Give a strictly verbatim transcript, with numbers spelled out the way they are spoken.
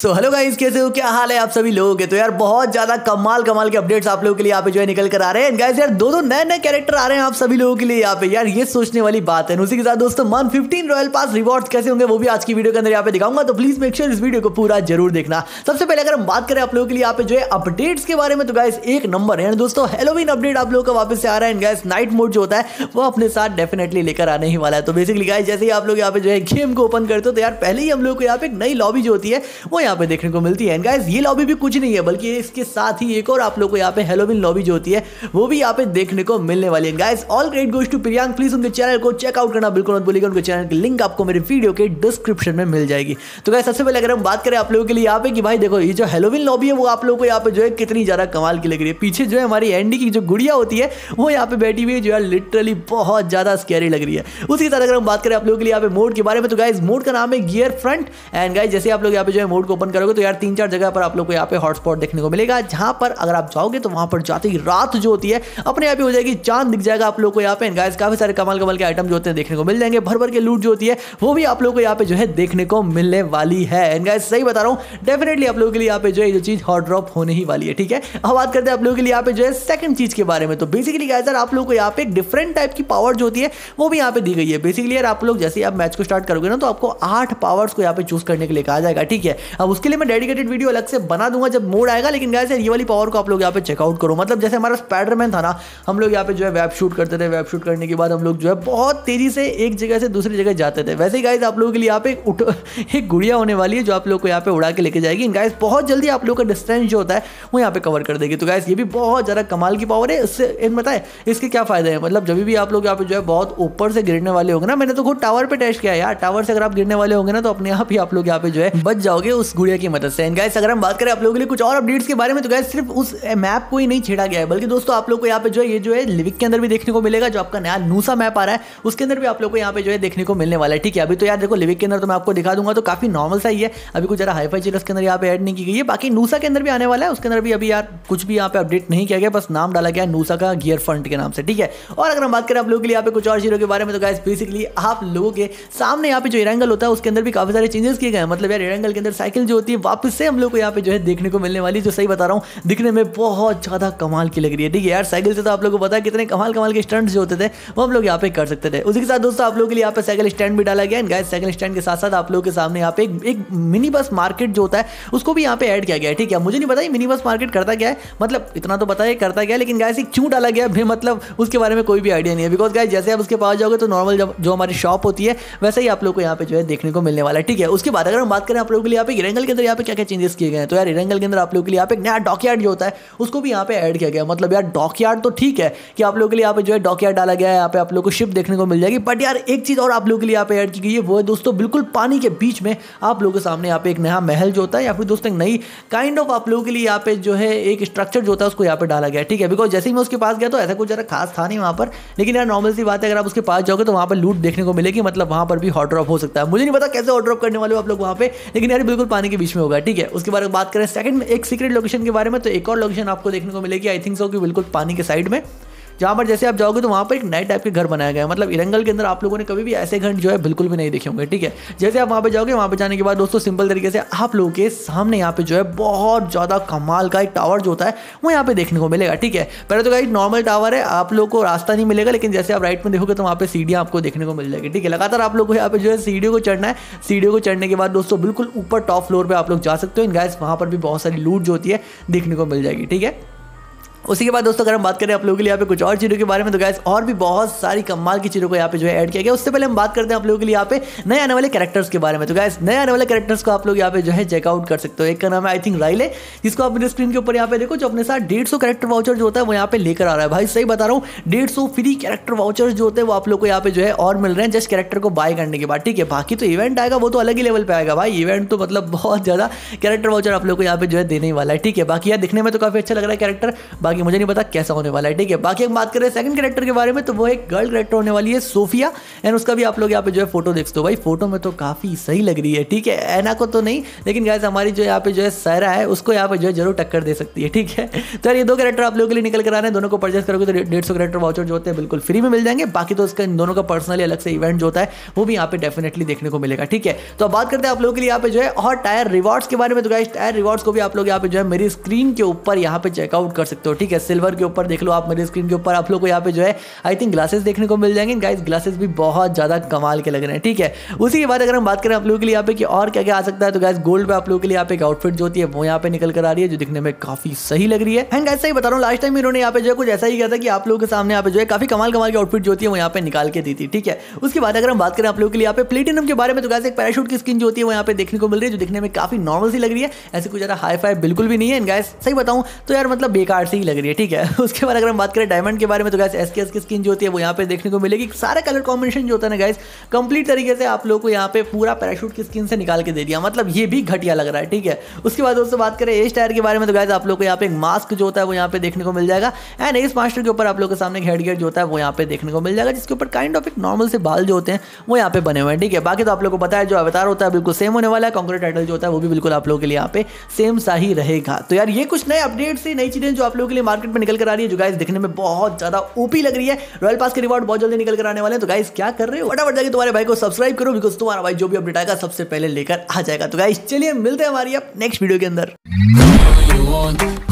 तो hello guys, कैसे हो, क्या हाल है आप सभी लोगों के। तो यार बहुत ज्यादा कमाल कमाल के अपडेट्स आप लोगों के लिए यहाँ पे जो है निकल कर आ रहे हैं गाइस। यार दो दो नए नए कैरेक्टर आ रहे हैं आप सभी लोगों के लिए यहाँ पे। यार ये सोचने वाली बात है। उसी के साथ दोस्तों month fifteen royal pass rewards कैसे होंगे वो भी आज की वीडियो के अंदर यहाँ पे दिखाऊंगा। तो प्लीज मेक श्योर इस वीडियो को पूरा जरूर देखना। सबसे पहले अगर हम बात करें आप लोगों के लिए यहाँ पे जो है अपडेट्स के बारे में, तो गाइस एक नंबर है दोस्तों, हैलोवीन अपडेट आप लोगों का वापस से आ रहा है। गाइस नाइट मोड जो होता है वो अपने साथ डेफिनेटली लेकर आने ही वाला है। तो बेसिकली गाइस जैसे ही आप लोग यहाँ पे जो है गेम को ओपन करते हो तो यार पहले ही हम लोग को यहाँ पे एक नई लॉबी जो होती है वो यहाँ पे देखने को मिलती है। गाइस ये लॉबी भी कुछ नहीं है बल्कि इसके साथ ही एक और आप लोग को यहाँ पे हैलोवीन लॉबी जो होती है वो भी यहाँ पे देखने को मिलने वाली है। Guys all credit goes to Priyank, please उनके चैनल को चेकआउट करना बिल्कुल मत भूलिएगा। उनके चैनल की लिंक आपको मेरे वीडियो के डिस्क्रिप्शन में मिल जाएगी। तो गाइस सबसे पहले अगर हम बात करें आप लोगों के लिए यहाँ पे कि भाई देखो ये जो हैलोवीन लॉबी है वो आप लोगों को यहाँ पे जो है कितनी ज्यादा कमाल की लग रही है। पीछे जो है हमारी एंडी की जो गुड़िया होती है वो यहाँ पे बैठी हुई है जो है लिटरली बहुत ज्यादा स्कैरी लग रही है। उसी तरह अगर हम बात करें आप लोगों के लिए यहाँ पे मोड के बारे में, तो गाइस मोड का नाम है गियर फ्रंट। एंड गाइस जैसे आप लोग यहाँ पे जो है मोड को ओपन करोगे तो यार तीन चार जगह पर आप लोग को यहाँ पे हॉटस्पॉट देखने को मिलेगा, जहां पर अगर आप जाओगे तो वहां पर जाते ही रात जो होती है अपने आप ही हो जाएगी, चांद दिख जाएगा आप लोग को यहाँ पे। गाइस काफी सारे कमाल कमाल के आइटम जो होते हैं देखने को मिल जाएंगे, भर भर के लूट जो होती है वो भी आप लोग को यहाँ पे जो है देखने को मिलने वाली है। एंड गाइस सही बता रहा हूँ डेफिनेटली आप लोगों के लिए यहाँ पे जो है जो चीज हॉट ड्रॉप होने ही वाली है। ठीक है, अब बात करते हैं आप लोगों के लिए यहाँ पे जो है सेकंड चीज के बारे में। तो बेसिकली गाइस यार आप लोग को यहाँ पे एक डिफरेंट टाइप की पावर जो होती है वो भी यहाँ पे दी गई है। बेसिकली यार आप लोग जैसे ही आप मैच को स्टार्ट करोगे ना तो आपको आठ पावर्स को यहाँ पे चूज करने के लिए कहा जाएगा। ठीक है, अब उसके लिए मैं डेडिकेटेड वीडियो अलग से बना दूंगा जब मोड आएगा। लेकिन गाइस ये वाली पावर को आप लोग यहाँ पे चेकआउट करो। मतलब जैसे हमारा स्पाइडरमैन था ना, हम लोग यहाँ पे जो है वेब शूट करते थे, वेब शूट करने के बाद हम लोग जो है बहुत तेजी से एक जगह से दूसरी जगह जाते थे। वैसे ही गाइस आप लोगों के लिए यहाँ पे एक गुड़िया होने वाली है जो आप लोग को यहाँ पे उड़ा के लेके जाएगी। गाइस बहुत जल्दी आप लोग का डिस्टेंस जो होता है वो यहाँ पे कवर कर देगी। तो गाइस ये भी बहुत ज्यादा कमाल की पावर है। इससे इन बताए इसके क्या फायदे हैं। मतलब जब भी आप लोग यहाँ पे जो है बहुत ऊपर से गिरने वाले होंगे ना, मैंने तो खुद टावर पे टेस्ट किया यार, टावर से अगर आप गिरने वाले होंगे ना तो अपने आप ही आप लोग यहाँ पे जो है बच जाओगे उस गुड़िया की मदद से। गाइस अगर हम बात करें आप लोगों के लिए कुछ और अपडेट्स के बारे में, तो गाइस सिर्फ उस मैप को ही नहीं छेड़ा गया है बल्कि दोस्तों आप लोग को यहाँ पे जो है ये जो है लिविक के अंदर भी देखने को मिलेगा। जो आपका नया नूसा मैप आ रहा है उसके अंदर भी आप लोग को यहाँ पे जो है देखने को मिलने वाला है। ठीक है, अभी तो यार देखो लिविक के अंदर तो मैं आपको दिखा दूंगा तो काफी नॉर्मल सा ही है, अभी कुछ जरा हाईफाई चीज उसके अंदर यहाँ पे ऐड नहीं की गई है। बाकी नूसा के अंदर भी आने वाला है, उसके अंदर भी अभी यार कुछ भी यहाँ पे अपडेट नहीं किया गया, बस नाम डाला गया नूसा का गियर फ्रंट के नाम से। ठीक है, और अगर हम बात करें आप लोगों के लिए यहाँ पे कुछ और चीजों के बारे में, तो गाइस बेसिकली आप लोगों के सामने यहाँ पे जो एरेंगल होता है उसके अंदर भी काफी सारे चेंजेस किए गए हैं। मतलब यार एरेंगल के अंदर साइकिल जो होती है वापस से हम लोग को यहाँ पे जो है देखने को मिलने वाली, जो सही बता रहा हूँ दिखने में बहुत ज्यादा कमाल की लग रही है। ठीक है यार, साइकिल से तो आप लोगों को पता है कितने कमाल कमाल के स्टंट्स जो होते थे वो हम लोग यहाँ पे कर सकते थे। उसी के साथ दोस्तों आप लोगों के लिए यहाँ पे साइकिल स्टैंड भी डाला गया है। गाइस साइकिल स्टैंड के साथ साथ आप लोगों के सामने यहाँ पे एक, एक मिनी बस मार्केट जो होता है उसको भी यहाँ पे ऐड किया गया है। ठीक है, मुझे नहीं पता ये मिनी बस मार्केट करता क्या है, मतलब इतना तो पता है करता क्या है, लेकिन गाइस क्यों डाला गया है मतलब उसके बारे में कोई भी आइडिया नहीं है। बिकॉज गाइस जैसे आप उसके पास जाओगे तो नॉर्मल जो हमारी शॉप होती है वैसे ही आप लोग को यहाँ पे जो है देखने को मिलने वाला है। ठीक है, उसके बाद अगर हम बात करें आप लोगों के लिए यहाँ पे इरेंगल के अंदर यहाँ पे क्या क्या चेंजेस किए गए हैं, तो यार इरेंगल के अंदर आप लोगों के लिए यहाँ पे नया डॉकयार्ड जो होता है उसको भी यहाँ पे ऐड किया गया। मतलब यार डॉकयार्ड तो ठीक है कि आप लोगों के लिए यहाँ पे जो है डॉकयार्ड डाला गया है, यहाँ पे आप लोग को शिप देखने को मिल जाएगी। बट यार एक चीज और आप लोगों के लिए यहाँ पे ऐड की गई है, वो है दोस्तों बिल्कुल पानी के बीच में आप लोगों के सामने यहाँ पे एक नया महल जो होता है या फिर दोस्तों एक नई काइंड ऑफ आप लोगों के लिए यहाँ पे जो है एक स्ट्रक्चर जो होता है उसको यहाँ पे डाला गया। ठीक है, बिकॉज जैसे ही मैं उसके पास गया तो ऐसा कुछ जरा खास था नहीं वहाँ पर, लेकिन यार नॉर्मल सी बात है अगर आप उसके पास जाओगे तो वहाँ पर लूट देखने को मिलेगी। मतलब वहाँ पर भी हॉट ड्रॉप हो सकता है, मुझे नहीं पता कैसे हॉट ड्रॉप करने वाले हो आप लोग वहाँ पे, लेकिन यार बिल्कुल पानी के बीच में होगा। ठीक है, उसके बाद बात करें सेकंड एक सीक्रेट लोकेशन के बारे में, तो एक और लोकेशन आपको देखने को मिलेगी आई थिंक सो कि बिल्कुल पानी के साइड में, जहाँ पर जैसे आप जाओगे तो वहाँ पर एक नए टाइप के घर बनाया गया है। मतलब इरेंगल के अंदर आप लोगों ने कभी भी ऐसे घर जो है बिल्कुल भी नहीं देखे होंगे। ठीक है, जैसे आप वहाँ पे जाओगे वहाँ पे जाने के बाद दोस्तों सिंपल तरीके से आप लोगों के सामने यहाँ पे जो है बहुत ज़्यादा कमाल का एक टावर जो होता है वो यहाँ पे देखने को मिलेगा। ठीक है, पहले तो गाइस नॉर्मल टावर है, आप लोग को रास्ता नहीं मिलेगा, लेकिन जैसे आप राइट में देखोगे तो वहाँ पे सीढ़ियाँ आपको देखने को मिल जाएगी। ठीक है, लगातार आप लोग को यहाँ पे जो है सीढ़ियों को चढ़ना है। सीढ़ियों को चढ़ने के बाद दोस्तों बिल्कुल ऊपर टॉप फ्लोर पर आप लोग जा सकते हो। गाइस वहाँ पर भी बहुत सारी लूट जो होती है देखने को मिल जाएगी। ठीक है, उसी के बाद दोस्तों अगर हम बात करें आप लोगों के लिए यहाँ पे कुछ और चीज़ों के बारे में, तो गाइस और भी बहुत सारी कमाल की चीज़ों को यहाँ पे जो है ऐड किया गया। उससे पहले हम बात करते हैं आप लोगों के लिए यहाँ पे नए आने वाले कैरेक्टर्स के बारे में। तो गाइस नए आने वाले कैरेक्टर्स को आप लोग यहाँ पे जो है चेकआउट कर सकते हो। एक का नाम है आई थिंक राइले, जिसको आप मेरे स्क्रीन के ऊपर यहाँ पे देखो, जो अपने साथ डेढ़ सौ कैरेक्टर वाउचर जो होता है वो यहाँ पे लेकर आ रहा है। भाई सही बता रहा हूँ, डेढ़ सौ फ्री कैरेक्टर वाउचर जो होते हैं वो आप लोग को यहाँ पे जो है और मिल रहे हैं जस्ट कैरेक्टर को बाय करने के बाद। ठीक है, बाकी तो इवेंट आएगा वो तो अलग ही लेवल पे आएगा भाई। इवेंट तो मतलब बहुत ज्यादा कैरेक्टर वाउचर आप लोग को यहाँ पे जो है देने वाला है। ठीक है, बाकी यार दिखने में तो काफी अच्छा लग रहा है कैरेक्टर। बाकी मुझे नहीं पता कैसा होने वाला है, ठीक है। बाकी हम बात करें सेकंड कैरेक्टर के बारे में, तो वो एक गर्ल कैरेक्टर होने वाली है सोफिया, एंड उसका भी आप लोग यहाँ पे जो है फोटो देख सकते हो। भाई फोटो में तो काफी सही लग रही है, ठीक है। एना को तो नहीं, लेकिन गाइस हमारी जो यहाँ पे जो है सायरा है उसको यहाँ पे जो है जरूर टक्कर दे सकती है, ठीक है। तो यार ये दो कैरेक्टर आप लोगों के लिए निकल कर आ रहे हैं, दोनों को परचेस करोगे तो डेढ़ सौ कैरेक्टर वाउचर जो होते हैं बिल्कुल फ्री में मिल जाएंगे। बाकी तो उसका इन दोनों का पर्सनली अलग से इवेंट जो होता है वो भी यहाँ पे डेफिनेटली देखने को मिलेगा, ठीक है। तो अब बात करते हैं आप लोगों के लिए यहाँ पे जो है और टायर रिवॉर्ड्स के बारे में। तो गाइस टायर रिवॉर्ड्स को भी आप लोग यहाँ पे जो है मेरी स्क्रीन के ऊपर यहाँ पे चेकआउट कर सकते हो, ठीक है। सिल्वर के ऊपर देख लो आप, मेरी स्क्रीन के ऊपर आप लोग को यहाँ पे जो है आई थिंक ग्लासेस देखने को मिल जाएंगे। गाइस ग्लासेस भी बहुत ज्यादा कमाल के लग रहे हैं, ठीक है। उसी के बाद अगर हम बात करें आप लोगों के लिए यहाँ पे कि और क्या क्या आ सकता है, तो गाइस गोल्ड पे आप लोगों के लिए यहाँ पे एक आउटफिट जो होती है वो यहाँ पे निकल कर आ रही है, जो दिखने में काफी सही लग रही है। एंड गाइस सही बता रहा हूँ, लास्ट टाइम इन्होंने यहाँ पे जो है कुछ ऐसा ही किया था कि आप लोगों के सामने यहाँ पे जो है काफी कमाल कमाल की आउटफिट जो होती है वो यहाँ पे निकाल के दी थी, ठीक है। उसके बाद अगर हम बात करें आप लोगों के लिए यहाँ पे प्लेटिनम के बारे में, तो गाइस एक पैराशूट की स्किन जो होती है वो यहाँ पे देखने को मिल रही है, जो दिखने में काफी नॉर्मल सी लग रही है, ऐसे कुछ ज्यादा हाई फाई बिल्कुल भी नहीं है। एंड गाइस सही बताऊं तो यार मतलब बेकार सी ही लग रही है, ठीक है। उसके बाद अगर हम बात करें डायमंड के बारे में, तो गाइस एसकेएस की स्किन जो होती है वो यहाँ पे देखने को मिलेगी। सारा कलर कॉम्बिनेशन जो होता है ना गाइस कंप्लीट तरीके से आप लोगों को यहाँ पे पूरा पैराशूट की स्किन से निकाल के दे दिया, मतलब ये भी घटिया लग रहा है, ठीक है। उसके बाद दोस्तों बात करें एज टायर के बारे में, तो गाइस आप लोग को यहाँ पे एक मास्क जो होता है वो यहाँ पे देखने को मिल जाएगा। एंड एज मास्टर के ऊपर आप लोग के सामने हेड गियर जो होता है वो यहाँ पे देखने को मिल जाएगा, जिसके ऊपर काइंड ऑफ एक नॉर्मल से बाल जो होते हैं वो यहाँ पे बने हुए हैं, ठीक है। बाकी तो आप लोग को पता है जो अवतार होता है बिल्कुल सेम होने वाला है, कॉन्करेट टाइटल जो होता है वो भी बिल्कुल आप लोगों के लिए यहाँ पे सेम सा ही रहेगा। तो यार ये कुछ नए अपडेट से नई चीजें जो आप लोगों के लिए मार्केट में निकल कर आ रही है, जो गाइस दिखने में बहुत ज्यादा ओपी लग रही है। रॉयल पास के रिवॉर्ड बहुत जल्दी निकल कर आने वाले हैं, तो गाइस क्या कर रहे हो, फटाफट जाके तुम्हारे भाई को सब्सक्राइब करो, बिकॉज तुम्हारा भाई जो भी अपडेट आएगा सबसे पहले लेकर आ जाएगा। तो गाइस चलिए मिलते हैं हमारी अब नेक्स्ट वीडियो के अंदर।